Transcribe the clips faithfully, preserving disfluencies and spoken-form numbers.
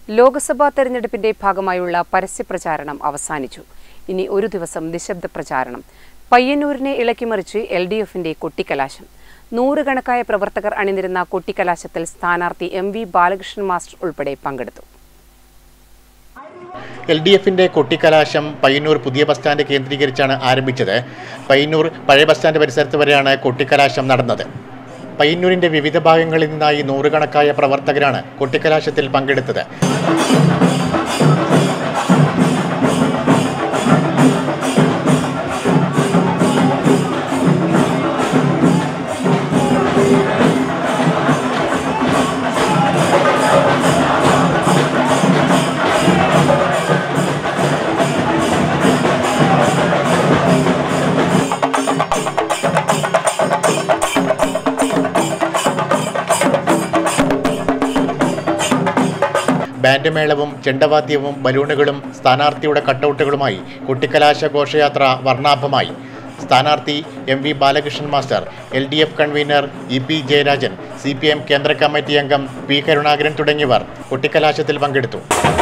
ലോക്സഭാ തെരഞ്ഞെടുപ്പിന്റെ ഭാഗമായുള്ള പരസ്യപ്രചാരണം അവസാനിച്ചു. ഇനി ഒരു ദിവസം നിശബ്ദ പ്രചാരണം. പയ്യന്നൂരിനെ ഇളക്കിമറിച്ച് എൽ ഡി എഫിന്റെ കൊട്ടിക്കലാശം. നൂറുകണക്കായ പ്രവർത്തകർ അണിനിരുന്ന കൊട്ടിക്കലാശത്തിൽ സ്ഥാനാർത്ഥി എം വി ബാലകൃഷ്ണൻ മാസ്റ്റർ ഉൾപ്പെടെ പങ്കെടുത്തു. എൽ ഡി എഫിന്റെ കൊട്ടിക്കലാശം പയ്യന്നൂർ പുതിയ ബസ് സ്റ്റാൻഡ് കേന്ദ്രീകരിച്ചാണ് ആരംഭിച്ചത്. പയ്യന്നൂർ പഴയ ബസ് സ്റ്റാൻഡ് പരിസരത്ത് വരെയാണ് കൊട്ടിക്കലാശം നടന്നത്. പയ്യന്നൂരിന്റെ വിവിധ ഭാഗങ്ങളിൽ നിന്നായി നൂറുകണക്കായ പ്രവർത്തകരാണ് കൊട്ടിക്കലാശത്തിൽ പങ്കെടുത്തത്. ബാൻഡ് മേളവും ചെണ്ടവാദ്യവും ബലൂണുകളും സ്ഥാനാർത്ഥിയുടെ കട്ടൗട്ടുകളുമായി കൊട്ടിക്കലാശ ഘോഷയാത്ര വർണ്ണാഭമായി. സ്ഥാനാർത്ഥി M V Balakrishnan master, L D F convener E P Jayarajan, C P M കേന്ദ്ര കമ്മിറ്റി അംഗം പി കരുണാകരൻ തുടങ്ങിയവർ കൊട്ടിക്കലാശത്തിൽ പങ്കെടുത്തു.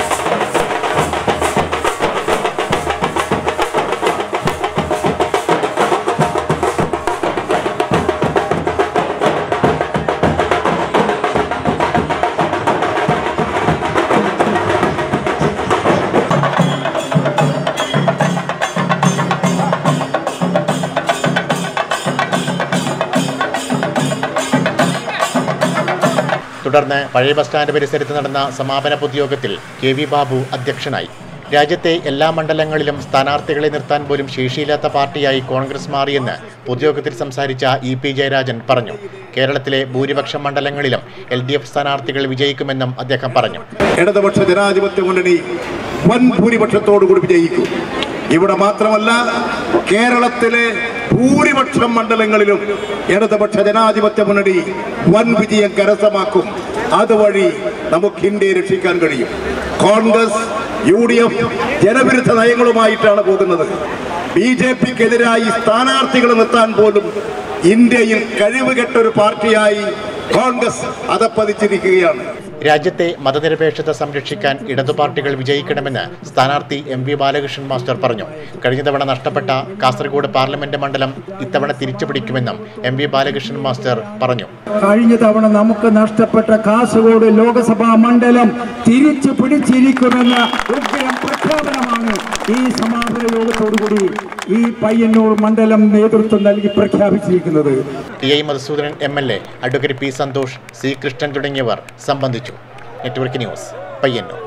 തുടർന്ന് പഴയ ബസ് സ്റ്റാൻഡ് പരിസരത്ത് നടന്ന സമാപന പൊതുയോഗത്തിൽ കെ വി ബാബു അധ്യക്ഷനായി. രാജ്യത്തെ എല്ലാ മണ്ഡലങ്ങളിലും സ്ഥാനാർത്ഥികളെ നിർത്താൻ പോലും ശേഷിയില്ലാത്ത പാർട്ടിയായി കോൺഗ്രസ് മാറിയെന്ന് പൊതുയോഗത്തിൽ സംസാരിച്ച ഇ പി ജയരാജൻ പറഞ്ഞു. കേരളത്തിലെ ഭൂരിപക്ഷം മണ്ഡലങ്ങളിലും എൽ ഡി എഫ് സ്ഥാനാർത്ഥികൾ വിജയിക്കുമെന്നും അദ്ദേഹം പറഞ്ഞു. ഇടതുപക്ഷ ജനാധിപത്യ മുന്നണി വൻ ഭൂരിപക്ഷത്തോടുകൂടി വിജയിക്കും. ഇവിടെ മാത്രമല്ല, കേരളത്തിലെ ഭൂരിപക്ഷം മണ്ഡലങ്ങളിലും ഇടതുപക്ഷ ജനാധിപത്യ മുന്നണി വൻ വിജയം കരസ്ഥമാക്കും. അതുവഴി നമുക്ക് ഇന്ത്യയെ രക്ഷിക്കാൻ കഴിയും. കോൺഗ്രസ് യു ഡി എഫ് ജനവിരുദ്ധ നയങ്ങളുമായിട്ടാണ് പോകുന്നത്. ബി ജെ പിക്കെതിരായി സ്ഥാനാർത്ഥികളെ നിർത്താൻ പോലും ഇന്ത്യയിൽ കഴിവുകെട്ടൊരു പാർട്ടിയായി കോൺഗ്രസ് അതപ്പതിച്ചിരിക്കുകയാണ്. രാജ്യത്തെ മതനിരപേക്ഷത സംരക്ഷിക്കാൻ ഇടതു പാർട്ടികൾ വിജയിക്കണമെന്ന് സ്ഥാനാർത്ഥി എം വി ബാലകൃഷ്ണൻ മാസ്റ്റർ പറഞ്ഞു. കഴിഞ്ഞ തവണ നഷ്ടപ്പെട്ട കാസർഗോഡ് പാർലമെന്റ് മണ്ഡലം ഇത്തവണ തിരിച്ചുപിടിക്കുമെന്നും എം വി ബാലകൃഷ്ണൻ മാസ്റ്റർ പറഞ്ഞു. കഴിഞ്ഞ തവണ നമുക്ക് നഷ്ടപ്പെട്ട കാസർഗോഡ് ലോക്സഭാ മണ്ഡലം തിരിച്ചു പിടിച്ചിരിക്കുമെന്ന ഉഗ്രം പ്രഖ്യാപനമാണ് ഈ സമാപന യോഗത്തോടുകൂടി ഈ പയ്യന്നൂർ മണ്ഡലം നേതൃത്വം നൽകി പ്രഖ്യാപിച്ചിരിക്കുന്നത്. T I Madhusoodanan M L A, advocate P Santhosh, C Krishnan തുടങ്ങിയവർ സംബന്ധിച്ചു. Network news, Payyanur.